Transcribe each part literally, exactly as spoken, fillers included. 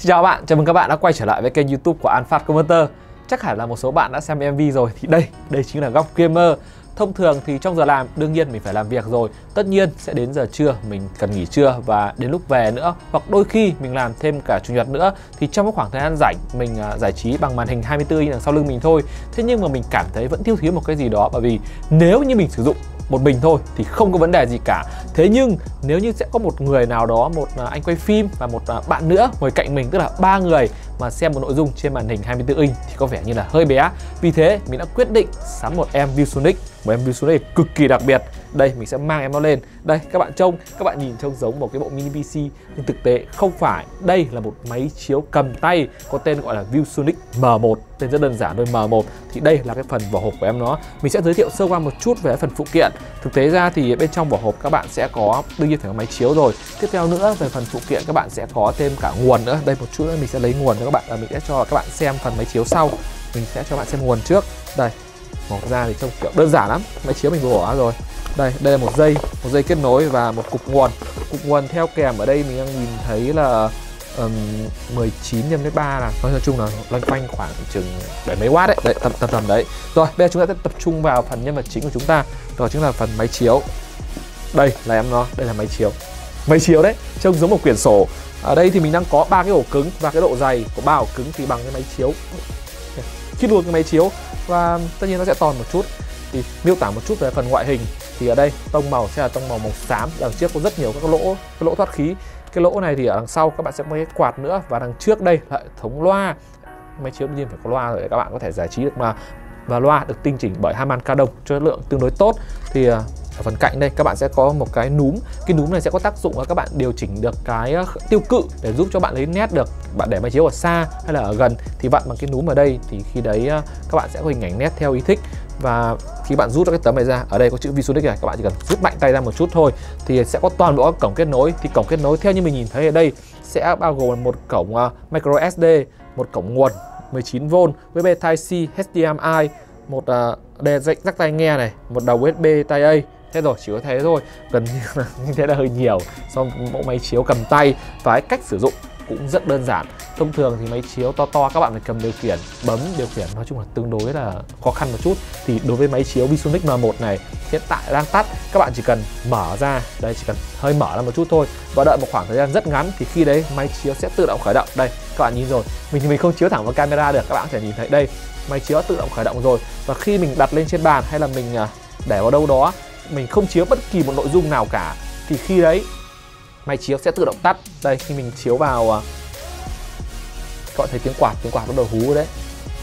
Xin chào các bạn, chào mừng các bạn đã quay trở lại với kênh YouTube của An Phát Converter. Chắc hẳn là một số bạn đã xem em vê rồi thì đây, đây chính là góc gamer. Thông thường thì trong giờ làm đương nhiên mình phải làm việc rồi. Tất nhiên sẽ đến giờ trưa mình cần nghỉ trưa và đến lúc về nữa, hoặc đôi khi mình làm thêm cả chủ nhật nữa. Thì trong cái khoảng thời gian rảnh mình giải trí bằng màn hình hai mươi tư inch đằng sau lưng mình thôi. Thế nhưng mà mình cảm thấy vẫn thiếu thiếu một cái gì đó, bởi vì nếu như mình sử dụng một mình thôi thì không có vấn đề gì cả. Thế nhưng nếu như sẽ có một người nào đó, một anh quay phim và một bạn nữa ngồi cạnh mình, tức là ba người mà xem một nội dung trên màn hình hai mươi tư inch thì có vẻ như là hơi bé. Vì thế mình đã quyết định sắm một em ViewSonic, một em ViewSonic cực kỳ đặc biệt. Đây mình sẽ mang em nó lên. Đây các bạn trông, các bạn nhìn trông giống một cái bộ mini pê xê nhưng thực tế không phải. Đây là một máy chiếu cầm tay có tên gọi là ViewSonic M một, tên rất đơn giản thôi, M một. Thì đây là cái phần vỏ hộp của em nó. Mình sẽ giới thiệu sơ qua một chút về phần phụ kiện. Thực tế ra thì bên trong vỏ hộp các bạn sẽ có, đương nhiên phải có máy chiếu rồi. Tiếp theo nữa về phần phụ kiện các bạn sẽ có thêm cả nguồn nữa. Đây một chút nữa mình sẽ lấy nguồn cho các bạn và mình sẽ cho các bạn xem phần máy chiếu sau. Mình sẽ cho các bạn xem nguồn trước. Đây, mở ra thì trông kiểu đơn giản lắm. Máy chiếu mình vừa bỏ rồi. Đây, đây là một dây, một dây kết nối và một cục nguồn. Cục nguồn theo kèm ở đây mình đang nhìn thấy là um, mười chín nhân với ba là nói chung là loanh quanh khoảng chừng bảy mấy watt đấy, đấy tầm, tầm tầm đấy. Rồi, bây giờ chúng ta sẽ tập trung vào phần nhân vật chính của chúng ta, đó chính là phần máy chiếu. Đây là em nó, đây là máy chiếu. Máy chiếu đấy, trông giống một quyển sổ. Ở đây thì mình đang có ba cái ổ cứng và cái độ dày của ba ổ cứng thì bằng cái máy chiếu. Khít luôn cái máy chiếu và tất nhiên nó sẽ to một chút. Thì miêu tả một chút về phần ngoại hình thì ở đây tông màu sẽ là tông màu màu xám, đằng trước có rất nhiều các lỗ, cái lỗ thoát khí. Cái lỗ này thì ở đằng sau các bạn sẽ có cái quạt nữa, và đằng trước đây là hệ thống loa. Máy chiếu đương nhiên phải có loa rồi để các bạn có thể giải trí được mà. Và loa được tinh chỉnh bởi Harman Kardon, chất lượng tương đối tốt. Thì ở phần cạnh đây các bạn sẽ có một cái núm. Cái núm này sẽ có tác dụng là các bạn điều chỉnh được cái tiêu cự để giúp cho bạn lấy nét được. Bạn để máy chiếu ở xa hay là ở gần thì vặn bằng cái núm ở đây, thì khi đấy các bạn sẽ có hình ảnh nét theo ý thích. Và khi bạn rút cái tấm này ra, ở đây có chữ ViewSonic này, các bạn chỉ cần rút mạnh tay ra một chút thôi thì sẽ có toàn bộ các cổng kết nối. Thì cổng kết nối theo như mình nhìn thấy ở đây sẽ bao gồm một cổng micro ét đê, một cổng nguồn mười chín vôn, u ét bê Type-C, hát đê em i, một đè rắc tai nghe này, một đầu u ét bê Type-A. Thế rồi, chỉ có thế thôi, gần như là như thế là hơi nhiều so với mẫu máy chiếu cầm tay. Và cái cách sử dụng cũng rất đơn giản. Thông thường thì máy chiếu to to các bạn phải cầm điều khiển, bấm điều khiển nói chung là tương đối là khó khăn một chút. Thì đối với máy chiếu ViewSonic M một này hiện tại đang tắt, các bạn chỉ cần mở ra, đây chỉ cần hơi mở ra một chút thôi và đợi một khoảng thời gian rất ngắn thì khi đấy máy chiếu sẽ tự động khởi động. Đây các bạn nhìn rồi, mình thì mình không chiếu thẳng vào camera được, các bạn có thể nhìn thấy đây máy chiếu tự động khởi động rồi. Và khi mình đặt lên trên bàn hay là mình để vào đâu đó, mình không chiếu bất kỳ một nội dung nào cả thì khi đấy máy chiếu sẽ tự động tắt. Đây khi mình chiếu vào, các bạn thấy tiếng quạt, tiếng quạt nó đầu hú đấy.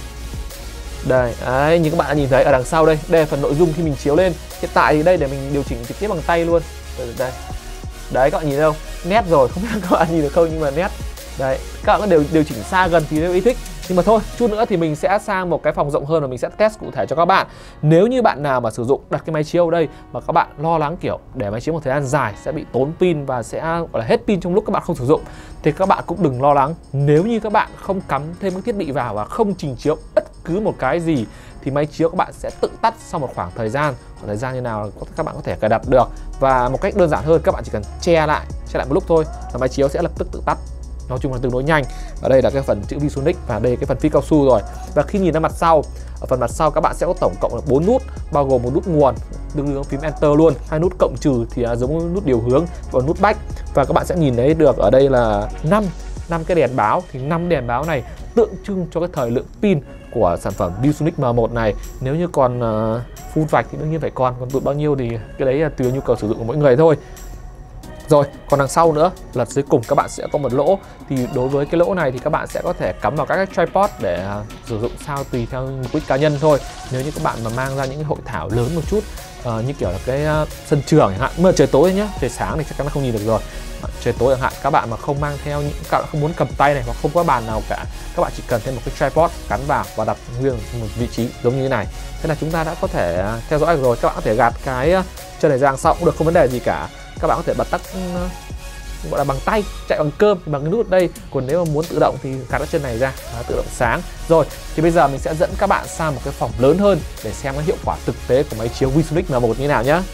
Đây, đấy, như các bạn đã nhìn thấy ở đằng sau đây, đây là phần nội dung khi mình chiếu lên. Hiện tại thì đây để mình điều chỉnh trực tiếp bằng tay luôn. Đây, đây. Đấy các bạn nhìn thấy không? Nét rồi, không biết các bạn nhìn được không nhưng mà nét. Đấy, các bạn có điều điều chỉnh xa gần thì theo ý thích. Nhưng mà thôi, chút nữa thì mình sẽ sang một cái phòng rộng hơn và mình sẽ test cụ thể cho các bạn. Nếu như bạn nào mà sử dụng đặt cái máy chiếu ở đây mà các bạn lo lắng kiểu để máy chiếu một thời gian dài sẽ bị tốn pin và sẽ gọi là hết pin trong lúc các bạn không sử dụng, thì các bạn cũng đừng lo lắng. Nếu như các bạn không cắm thêm các thiết bị vào và không trình chiếu bất cứ một cái gì thì máy chiếu các bạn sẽ tự tắt sau một khoảng thời gian. Khoảng thời gian như nào các bạn có thể cài đặt được. Và một cách đơn giản hơn, các bạn chỉ cần che lại, che lại một lúc thôi là máy chiếu sẽ lập tức tự tắt. Nói chung là tương đối nhanh. Ở đây là cái phần chữ ViewSonic và đây cái phần phi cao su rồi. Và khi nhìn ra mặt sau, ở phần mặt sau các bạn sẽ có tổng cộng là bốn nút, bao gồm một nút nguồn, tương đương phím Enter luôn, hai nút cộng trừ thì giống nút điều hướng và nút back. Và các bạn sẽ nhìn thấy được ở đây là năm năm cái đèn báo, thì năm đèn báo này tượng trưng cho cái thời lượng pin của sản phẩm ViewSonic M một này. Nếu như còn uh, full vạch thì đương nhiên phải còn, còn tụt bao nhiêu thì cái đấy là tùy nhu cầu sử dụng của mỗi người thôi. Rồi, còn đằng sau nữa, lật dưới cùng các bạn sẽ có một lỗ. Thì đối với cái lỗ này thì các bạn sẽ có thể cắm vào các cái tripod để uh, sử dụng sao tùy theo mục đích cá nhân thôi. Nếu như các bạn mà mang ra những hội thảo lớn một chút, uh, như kiểu là cái uh, sân trường chẳng hạn, mà trời tối nhá, trời sáng thì chắc chắn là không nhìn được rồi. Trời tối chẳng hạn, các bạn mà không mang theo những, các bạn không muốn cầm tay này hoặc không có bàn nào cả, các bạn chỉ cần thêm một cái tripod gắn vào và đặt nguyên một vị trí giống như thế này. Thế là chúng ta đã có thể theo dõi được rồi. Các bạn có thể gạt cái chân này ra sau cũng được, không vấn đề gì cả. Các bạn có thể bật tắt gọi là bằng tay, chạy bằng cơm bằng cái nút ở đây. Còn nếu mà muốn tự động thì gạt cái chân này ra, tự động sáng. Rồi, thì bây giờ mình sẽ dẫn các bạn sang một cái phòng lớn hơn để xem cái hiệu quả thực tế của máy chiếu ViewSonic M một như nào nhé.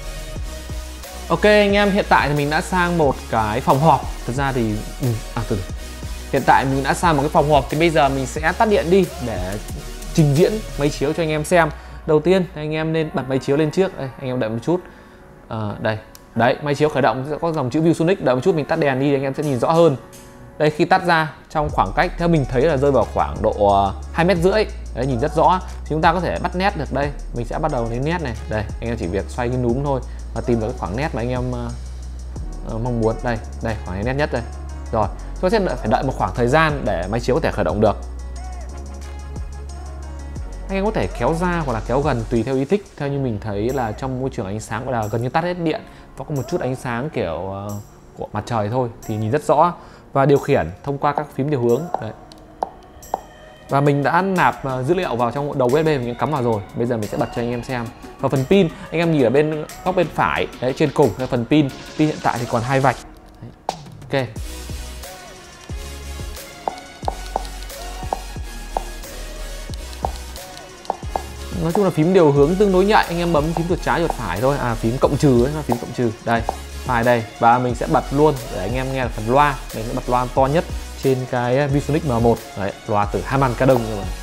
Ok anh em, hiện tại thì mình đã sang một cái phòng họp. Thật ra thì ừ, à từ hiện tại mình đã sang một cái phòng họp thì bây giờ mình sẽ tắt điện đi để trình diễn máy chiếu cho anh em xem. Đầu tiên anh em nên bật máy chiếu lên trước. Đây, anh em đợi một chút. À, đây, đấy, máy chiếu khởi động sẽ có dòng chữ ViewSonic. Đợi một chút mình tắt đèn đi thì anh em sẽ nhìn rõ hơn. Đây, khi tắt ra trong khoảng cách theo mình thấy là rơi vào khoảng độ hai mét rưỡi. Đấy, nhìn rất rõ. Chúng ta có thể bắt nét được đây. Mình sẽ bắt đầu lấy nét này. Đây, anh em chỉ việc xoay cái núm thôi và tìm được cái khoảng nét mà anh em uh, mong muốn. Đây, đây khoảng nét nhất đây. Rồi, chúng ta sẽ đợi, phải đợi một khoảng thời gian để máy chiếu có thể khởi động được. Anh em có thể kéo ra hoặc là kéo gần tùy theo ý thích. Theo như mình thấy là trong môi trường ánh sáng là gần như tắt hết điện, có một chút ánh sáng kiểu uh, của mặt trời thôi thì nhìn rất rõ. Và điều khiển thông qua các phím điều hướng. Đấy. Và mình đã nạp uh, dữ liệu vào trong đầu u ét bê mình cắm vào rồi. Bây giờ mình sẽ bật cho anh em xem. Và phần pin, anh em nhìn ở bên góc bên phải, đấy, trên cùng là phần pin. Pin hiện tại thì còn hai vạch. Đấy. Ok. Nói chung là phím điều hướng tương đối nhạy, anh em bấm phím chuột trái chuột phải thôi. À, phím cộng trừ ấy, là phím cộng trừ. Đây, file đây. Và mình sẽ bật luôn để anh em nghe là phần loa. Mình sẽ bật loa to nhất trên cái ViewSonic M một. Đấy, loa từ Harman Kardon rồi mà.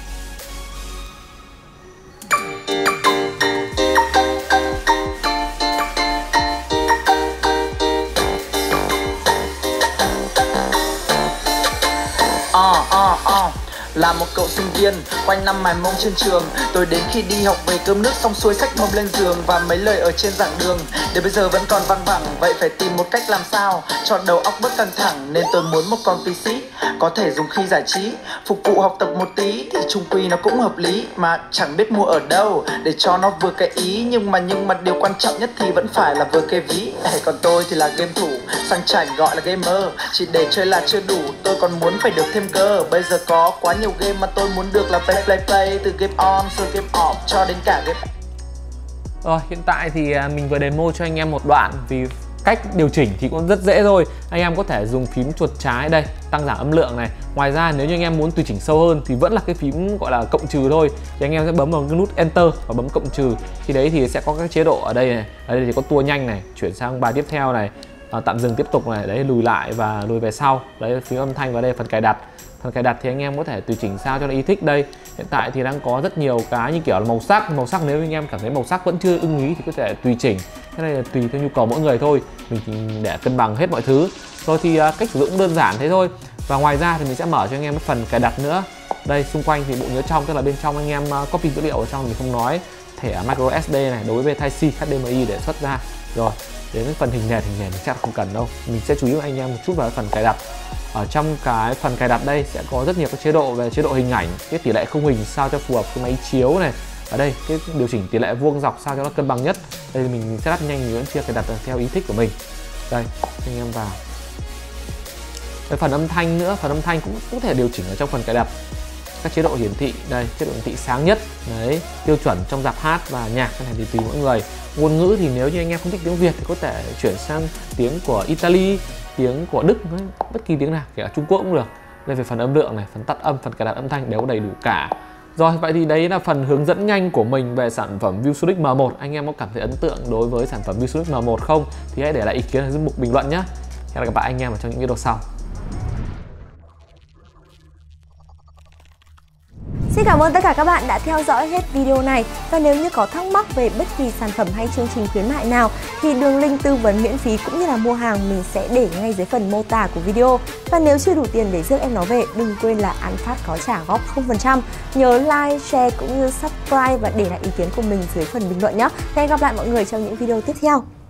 Ờ, ờ, ờ. Là một cậu sinh viên, quanh năm mài mông trên trường. Tôi đến khi đi học về cơm nước xong xuôi xách mông lên giường. Và mấy lời ở trên giảng đường đến bây giờ vẫn còn văng vẳng. Vậy phải tìm một cách làm sao cho đầu óc bớt căng thẳng. Nên tôi muốn một con pê xê có thể dùng khi giải trí, phục vụ học tập một tí thì chung quy nó cũng hợp lý. Mà chẳng biết mua ở đâu để cho nó vừa cái ý. Nhưng mà nhưng mà điều quan trọng nhất thì vẫn phải là vừa cái ví. Còn tôi thì là game thủ, sang chảnh gọi là gamer. Chỉ để chơi là chưa đủ, tôi còn muốn phải được thêm cơ. Bây giờ có quá nhiều game mà tôi muốn được là play play play. Từ game on, rồi game off cho đến cả game. Rồi, hiện tại thì mình vừa demo cho anh em một đoạn. Vì cách điều chỉnh thì cũng rất dễ thôi. Anh em có thể dùng phím chuột trái đây, tăng giảm âm lượng này. Ngoài ra nếu như anh em muốn tùy chỉnh sâu hơn thì vẫn là cái phím gọi là cộng trừ thôi. Thì anh em sẽ bấm vào cái nút Enter và bấm cộng trừ. Khi đấy thì sẽ có các chế độ ở đây này. Ở đây thì có tua nhanh này, chuyển sang bài tiếp theo này, à, tạm dừng tiếp tục này, đấy, lùi lại và lùi về sau. Đấy, phím âm thanh vào đây phần cài đặt. Phần cài đặt thì anh em có thể tùy chỉnh sao cho nó ý thích đây. Hiện tại thì đang có rất nhiều cái như kiểu là màu sắc. Màu sắc nếu anh em cảm thấy màu sắc vẫn chưa ưng ý thì có thể tùy chỉnh. Cái này là tùy theo nhu cầu mỗi người thôi. Mình chỉ để cân bằng hết mọi thứ. Rồi thì uh, cách sử dụng đơn giản thế thôi. Và ngoài ra thì mình sẽ mở cho anh em cái phần cài đặt nữa. Đây, xung quanh thì bộ nhớ trong, tức là bên trong anh em uh, copy dữ liệu ở trong mình không nói. Thẻ micro ét đê này đối với Type-C, hát đê em i để xuất ra. Rồi, đến cái phần hình nền, hình nền thì chắc không cần đâu. Mình sẽ chú ý với anh em một chút vào phần cài đặt. Ở trong cái phần cài đặt đây sẽ có rất nhiều các chế độ về chế độ hình ảnh, cái tỷ lệ khung hình sao cho phù hợp với máy chiếu này. Ở đây cái điều chỉnh tỷ lệ vuông dọc sao cho nó cân bằng nhất. Đây mình sẽ lắp nhanh, mình vẫn chưa cài đặt theo ý thích của mình. Đây, anh em vào. Cái phần âm thanh nữa, phần âm thanh cũng có thể điều chỉnh ở trong phần cài đặt. Các chế độ hiển thị, đây, chế độ hiển thị sáng nhất, đấy, tiêu chuẩn trong dạp hát và nhạc, cái này thì tùy mỗi người. Ngôn ngữ thì nếu như anh em không thích tiếng Việt thì có thể chuyển sang tiếng của Italy, tiếng của Đức, bất kỳ tiếng nào, kể cả Trung Quốc cũng được. Đây về phần âm lượng này, phần tắt âm, phần cài đặt âm thanh đều đầy đủ cả. Rồi, vậy thì đấy là phần hướng dẫn nhanh của mình về sản phẩm ViewSonic M một. Anh em có cảm thấy ấn tượng đối với sản phẩm ViewSonic M một không? Thì hãy để lại ý kiến ở dưới mục bình luận nhé. Hẹn gặp lại anh em ở trong những video sau. Xin cảm ơn tất cả các bạn đã theo dõi hết video này. Và nếu như có thắc mắc về bất kỳ sản phẩm hay chương trình khuyến mại nào thì đường link tư vấn miễn phí cũng như là mua hàng mình sẽ để ngay dưới phần mô tả của video. Và nếu chưa đủ tiền để rước em nó về, đừng quên là An Phát có trả góp không phần trăm. Nhớ like, share cũng như subscribe và để lại ý kiến của mình dưới phần bình luận nhé. Hẹn gặp lại mọi người trong những video tiếp theo.